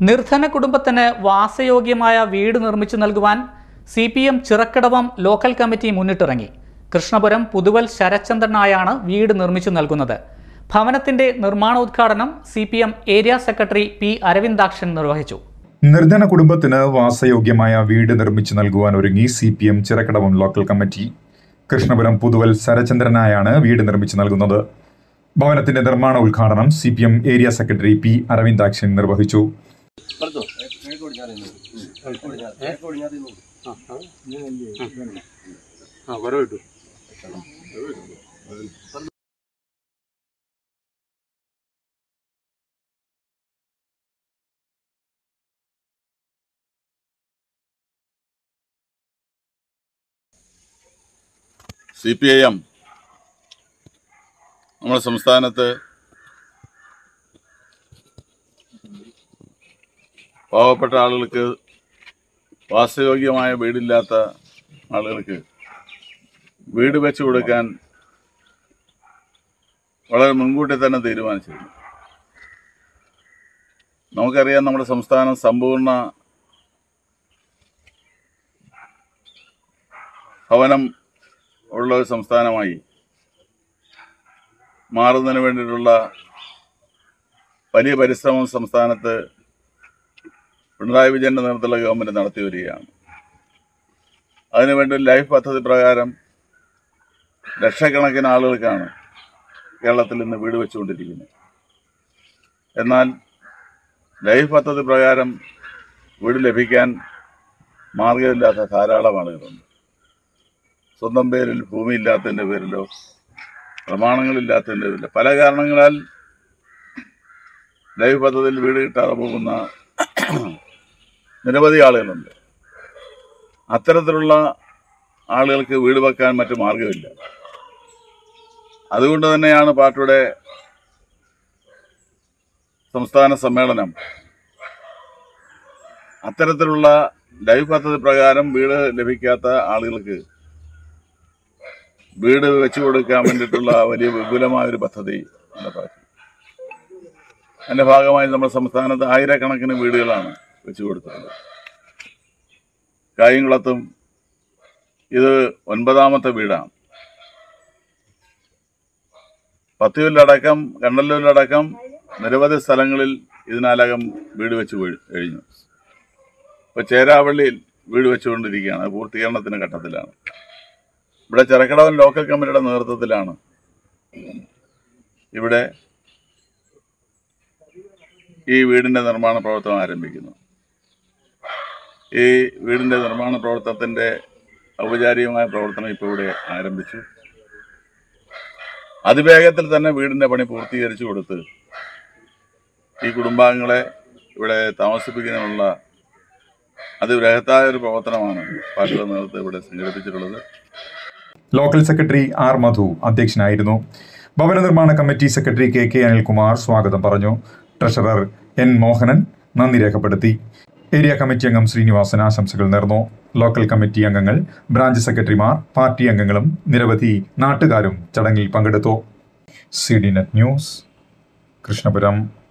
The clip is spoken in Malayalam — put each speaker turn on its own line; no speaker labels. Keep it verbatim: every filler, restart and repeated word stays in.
നിർധന കുടുംബത്തിന് വാസയോഗ്യമായ വീട് നിർമ്മിച്ചു നൽകുവാൻ C P M Chirakkadavam local committee മുന്നിട്ടിറങ്ങി. കൃഷ്ണപുരം പുതുവൽ ശരചന്ദ്രനായാണ് വീട് നിർമ്മിച്ചു നൽകുന്നത്. ഭവനത്തിന്റെ നിർമ്മാണോദ്ഘാടനം C P M area secretary P Aravindakshan നിർവഹിച്ചു.
നിർധന കുടുംബത്തിന് വാസയോഗ്യമായ വീട് നിർമ്മിച്ചു നൽകുവാൻ ഒരുങ്ങി C P M Chirakkadavam local committee. Krishnapuram Puthuval ശരചന്ദ്രനായാണ് വീട് നിർമ്മിച്ചു നൽകുന്നത്. ഭവനത്തിന്റെ നിർമ്മാണ ഉദ്ഘാടനം C P M area secretary P Aravindakshan നിർവഹിച്ചു.
സി പി ഐ എം നമ്മുടെ സംസ്ഥാനത്ത് പാവപ്പെട്ട ആളുകൾക്ക്, വാസയോഗ്യമായ വീടില്ലാത്ത ആളുകൾക്ക് വീട് വെച്ച് കൊടുക്കാൻ വളരെ മുൻകൂട്ടി തന്നെ തീരുമാനിച്ചിരുന്നു. നമുക്കറിയാം, നമ്മുടെ സംസ്ഥാനം സമ്പൂർണ്ണ ഭവനം ഉള്ള ഒരു സംസ്ഥാനമായി മാറുന്നതിന് വേണ്ടിയിട്ടുള്ള വലിയ പരിശ്രമം സംസ്ഥാനത്ത് പിണറായി വിജയൻ്റെ നേതൃത്വത്തിലുള്ള ഗവൺമെൻറ് നടത്തി വരികയാണ്. അതിനുവേണ്ടി ലൈഫ് പദ്ധതി പ്രകാരം ലക്ഷക്കണക്കിന് ആളുകൾക്കാണ് കേരളത്തിൽ ഇന്ന് വീട് വെച്ചുകൊണ്ടിരിക്കുന്നത്. എന്നാൽ ലൈഫ് പദ്ധതി പ്രകാരം വീട് ലഭിക്കാൻ മാർഗമില്ലാത്ത ധാരാളം ആളുകളുണ്ട്. സ്വന്തം പേരിൽ ഭൂമിയില്ലാത്തതിൻ്റെ പേരിലോ പ്രമാണങ്ങളില്ലാത്തതിൻ്റെ പേരിലോ പല കാരണങ്ങളാൽ ലൈഫ് പദ്ധതിയിൽ വീട് കിട്ടാതെ പോകുന്ന നിരവധി ആളുകളുണ്ട്. അത്തരത്തിലുള്ള ആളുകൾക്ക് വീട് വെക്കാൻ മറ്റു മാർഗമില്ല. അതുകൊണ്ട് തന്നെയാണ് പാർട്ടിയുടെ സംസ്ഥാന സമ്മേളനം അത്തരത്തിലുള്ള ലൈഫ് പദ്ധതി പ്രകാരം വീട് ലഭിക്കാത്ത ആളുകൾക്ക് വീട് വെച്ചു കൊടുക്കാൻ വേണ്ടിയിട്ടുള്ള വലിയ വിപുലമായൊരു പദ്ധതി നടപ്പാക്കി. അതിൻ്റെ ഭാഗമായി നമ്മുടെ സംസ്ഥാനത്ത് ആയിരക്കണക്കിന് വീടുകളാണ് വെച്ചു കൊടുത്തത്. കായംകുളത്തും ഇത് ഒൻപതാമത്തെ വീടാണ്. പത്തിയൂരിലടക്കം കണ്ടല്ലൂരിലടക്കം നിരവധി സ്ഥലങ്ങളിൽ ഇതിനകം വീട് വെച്ച് കഴിഞ്ഞു. ഇപ്പോൾ ചേരാവള്ളിയിൽ വീട് വെച്ചുകൊണ്ടിരിക്കുകയാണ്. പൂർത്തീകരണത്തിൻ്റെ ഘട്ടത്തിലാണ്. ഇവിടെ ചിറക്കടവൻ ലോക്കൽ കമ്മിറ്റിയുടെ നേതൃത്വത്തിലാണ് ഇവിടെ ഈ വീടിൻ്റെ നിർമ്മാണ പ്രവർത്തനം ആരംഭിക്കുന്നു. ഈ വീടിൻ്റെ നിർമ്മാണ പ്രവർത്തനത്തിൻ്റെ ഔപചാരികമായ പ്രവർത്തനം ഇപ്പോൾ ഇവിടെ ആരംഭിച്ചു. അതിവേഗത്തിൽ തന്നെ വീടിൻ്റെ പണി പൂർത്തീകരിച്ചു കൊടുത്ത് ഈ കുടുംബാംഗങ്ങളെ ഇവിടെ താമസിപ്പിക്കുന്നതിനുള്ള അതിബൃഹത്തായ ഒരു പ്രവർത്തനമാണ് പാർട്ടിയുടെ നേതൃത്വം ഇവിടെ സംഘടിപ്പിച്ചിട്ടുള്ളത്.
ലോക്കൽ സെക്രട്ടറി ആർ മധു അധ്യക്ഷനായിരുന്നു. ഭവന നിർമ്മാണ committee secretary K K Anilkumar സ്വാഗതം പറഞ്ഞു. ട്രഷറർ എൻ മോഹനൻ നന്ദി രേഖപ്പെടുത്തി. ഏരിയ കമ്മിറ്റി അംഗം ശ്രീനിവാസൻ ആശംസകൾ നേർന്നു. ലോക്കൽ കമ്മിറ്റി അംഗങ്ങൾ, ബ്രാഞ്ച് സെക്രട്ടറിമാർ, പാർട്ടി അംഗങ്ങളും നിരവധി നാട്ടുകാരും ചടങ്ങിൽ പങ്കെടുത്തു. C D net news, Krishnapuram.